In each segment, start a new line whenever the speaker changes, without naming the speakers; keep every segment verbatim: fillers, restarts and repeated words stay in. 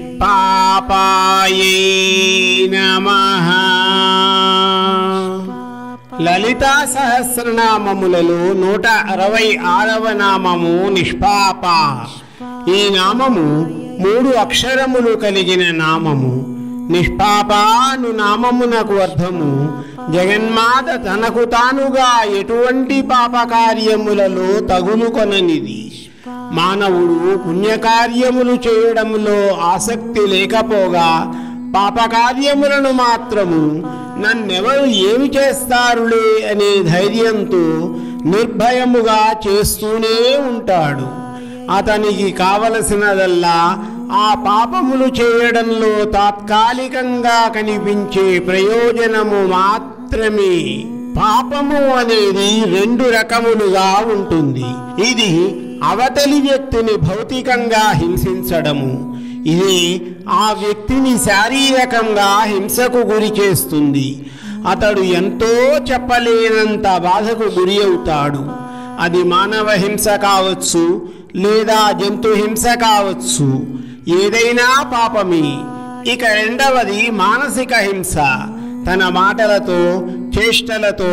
నిష్పాపాయై నమః. లలితా సహస్రనామములలో నూట అరవై ఆరవ నామము నిష్పాప. ఈ నామము మూడు అక్షరములు కలిగిన నామము. నిష్పాప అను నామమునకు అర్థము జగన్మాత తనకు తానుగా ఎటువంటి పాపకార్యములలో తగులుకొననిది. మానవుడు పుణ్యకార్యములు చేయడంలో ఆసక్తి లేకపోగా పాపకార్యములను మాత్రము నన్నెవరు ఏమి చేస్తారులే అనే ధైర్యంతో నిర్భయముగా చేస్తూనే ఉంటాడు. అతనికి కావలసినదల్లా ఆ పాపములు చేయడంలో తాత్కాలికంగా కనిపించే ప్రయోజనము మాత్రమే. పాపము అనేది రెండు రకములుగా ఉంటుంది. ఇది అవతలి వ్యక్తిని భౌతికంగా హింసించడము, ఇది ఆ వ్యక్తిని శారీరకంగా హింసకు గురి చేస్తుంది. అతడు ఎంతో చెప్పలేనంత బాధకు గురి అవుతాడు. అది మానవ హింస కావచ్చు లేదా జంతు హింస కావచ్చు, ఏదైనా పాపమే. ఇక రెండవది మానసిక హింస. తన మాటలతో, చేష్టలతో,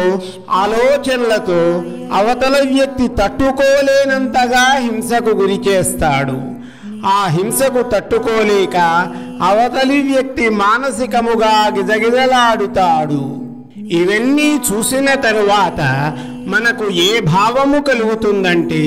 ఆలోచనలతో అవతల వ్యక్తి తట్టుకోలేనంతగా హింసకు గురి చేస్తాడు. ఆ హింసకు తట్టుకోలేక అవతలి వ్యక్తి మానసికముగా గిజగిజలాడుతాడు. ఇవన్నీ చూసిన తరువాత మనకు ఏ భావము కలుగుతుందంటే,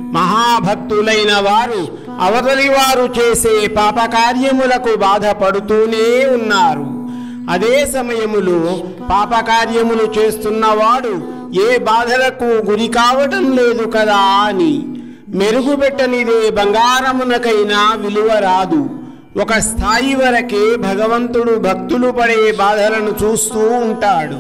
మహాభక్తులైన వారు అవతలి వారు చేసే పాపకార్యములకు బాధపడుతూనే ఉన్నారు. అదే సమయములో పాపకార్యములు చేస్తున్నవాడు ఏ బాధలకు గురి కావటం లేదు కదా అని. మెరుగుపెట్టనిదే బంగారమునకైనా విలువ రాదు. ఒక స్థాయి వరకే భగవంతుడు భక్తులు పడే బాధలను చూస్తూ ఉంటాడు.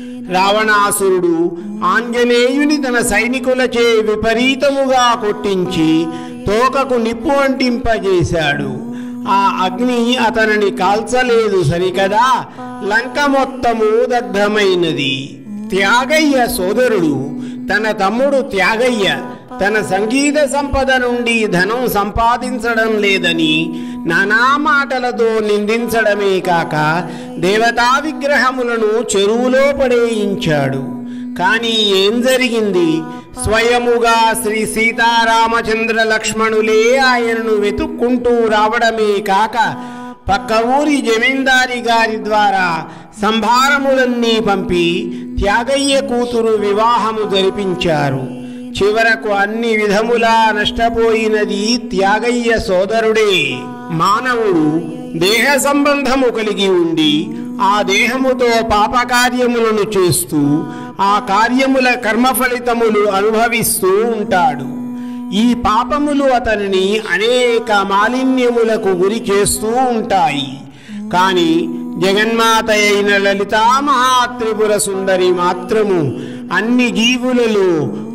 రావణాసురుడు ఆంజనేయుని తన సైనికులచే విపరీతముగా కొట్టించి తోకకు నిప్పు అంటింపజేశాడు. ఆ అగ్ని అతనిని కాల్చలేదు సరికదా, లంక మొత్తము దగ్ధమైనది. త్యాగయ్య సోదరుడు తన తమ్ముడు త్యాగయ్య తన సంగీత సంపద నుండి ధనం సంపాదించడం లేదని నానా మాటలతో నిందించడమే కాక దేవతా విగ్రహములను చెరువులో పడేయించాడు. కానీ ఏం జరిగింది? స్వయముగా శ్రీ సీతారామచంద్ర లక్ష్మణులే ఆయనను వెతుక్కుంటూ రావడమే కాక పక్క ఊరి జమీందారి గారి ద్వారా సంభారములన్నీ పంపి త్యాగయ్య కూతురు వివాహము జరిపించారు. చివరకు అన్ని విధములా నష్టపోయినది త్యాగయ్య సోదరుడే. మానవుడు దేహ సంబంధము కలిగి ఉండి ఆ దేహముతో పాపకార్యములను చేస్తూ ఆ కార్యముల కర్మ ఫలితములు అనుభవిస్తూ ఉంటాడు. ఈ పాపములు అతనిని అనేక మాలిన్యములకు గురి చేస్తూ ఉంటాయి. కానీ జగన్మాత అయిన లలితా మహాత్రిపుర సుందరి మాత్రము అన్ని జీవులలో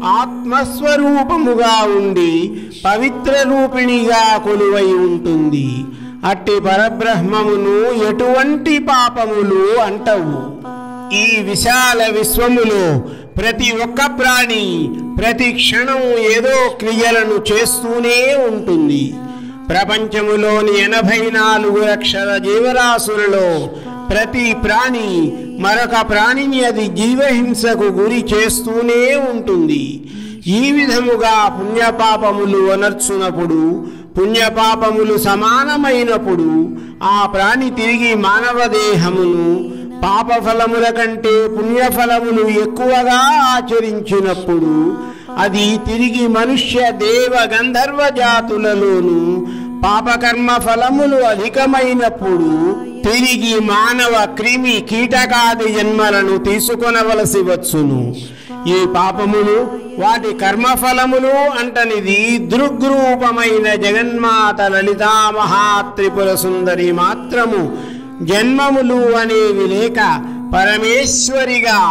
ఆత్మస్వరూపముగా ఉండి పవిత్ర రూపిణిగా కొలువై ఉంటుంది. అట్టి పరబ్రహ్మమును ఎటువంటి పాపములు అంటవు. ఈ విశాల విశ్వములో ప్రతి ఒక్క ప్రాణి ప్రతి క్షణం ఏదో క్రియలను చేస్తూనే ఉంటుంది. ప్రపంచములోని ఎనభై నాలుగు లక్షల జీవరాశులలో ప్రతి ప్రాణి మరొక ప్రాణిని అది జీవహింసకు గురి చేస్తూనే ఉంటుంది. ఈ విధముగా పుణ్యపాపములు అనర్చునప్పుడు, పుణ్యపాపములు సమానమైనప్పుడు ఆ ప్రాణి తిరిగి మానవ దేహమును పాపఫలముల కంటే పుణ్యఫలములు ఎక్కువగా ఆచరించినప్పుడు అది తిరిగి మనుష్య దేవ గంధర్వ జాతులలోను పాపకర్మ ఫలములు అధికమైనప్పుడు తిరిగి మానవ క్రిమి కీటకాది జన్మలను తీసుకొనవలసి వచ్చును. ఈ పాపములు వాటి కర్మఫలములు అంటనిది దృగ్రూపమైన జగన్మాత లలితా మహాత్రిపుర సుందరి మాత్రము జన్మములు అనేవి లేక పరమేశ్వరిగా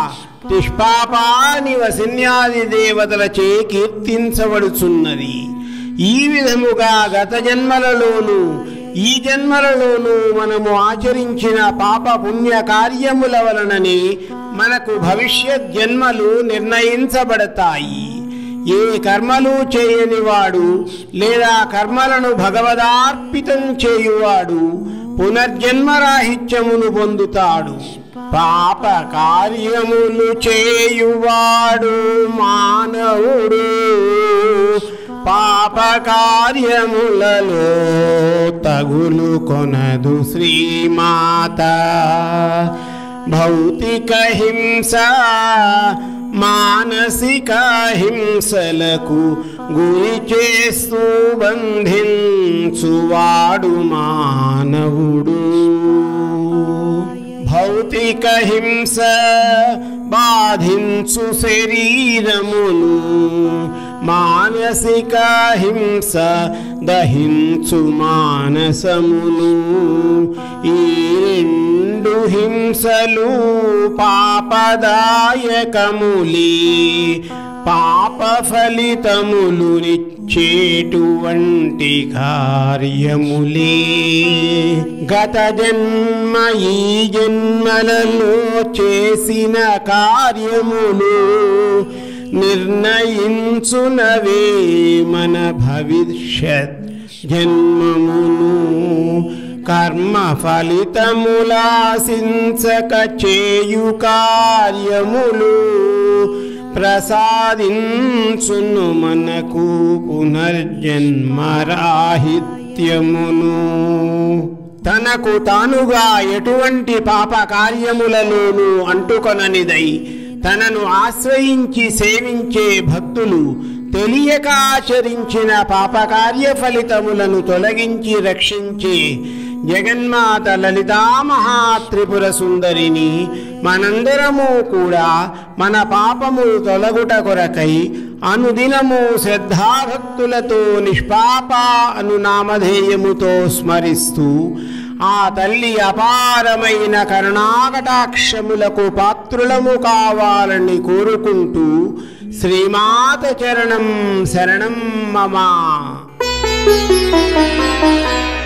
నిష్పాపాని వసిన్యాది దేవతలచే కీర్తించబడుచున్నది. ఈ విధముగా గత జన్మలలోనూ ఈ జన్మలలోనూ మనము ఆచరించిన పాప పుణ్య కార్యముల వలననే మనకు భవిష్యత్ జన్మలు నిర్ణయించబడతాయి. ఏ కర్మలు చేయనివాడు లేదా కర్మలను భగవదార్పితం చేయువాడు పునర్జన్మరాహిత్యమును పొందుతాడు. పాప కార్యములు చేయువాడు మానవుడు పాప కార్యములలో తగులు కొనదు శ్రీమాత. భౌతిక హింస మానసిక హింసలకు గురి చేస్తూ బంధించువాడు మానవుడు. భౌతిక హింస బాధించు శరీరమును మానసిక హింస దహించు మానసమును. ఈ రెండు హింసలు పాపదాయకములే పాప ఫలితములు నిచ్చేటువంటి కార్యములే. గత జన్మ ఈ జన్మలలో చేసిన కార్యములు నిర్ణయించునవే మన భవిష్యత్ జన్మమును. కర్మ ఫలితములాశించక చేయు కార్యములు ప్రసాదించును మనకు పునర్జన్మరాహిత్యమును. తనకు తానుగా ఎటువంటి పాప కార్యములలోనూ అంటుకొననిదై తనను ఆశ్రయించి సేవించే భక్తులు తెలియక ఆచరించిన పాపకార్య ఫలితములను తొలగించి రక్షించే జగన్మాత లలితా మహాత్రిపుర సుందరిని మనందరము కూడా మన పాపములు తొలగుట కొరకై అనుదినము శ్రద్ధాభక్తులతో నిష్పాప అను నామధేయముతో స్మరిస్తూ ఆ తల్లి అపారమైన కరుణాకటాక్షములకు పాత్రులము కావాలని కోరుకుంటూ శ్రీమాత చరణం శరణం మమ.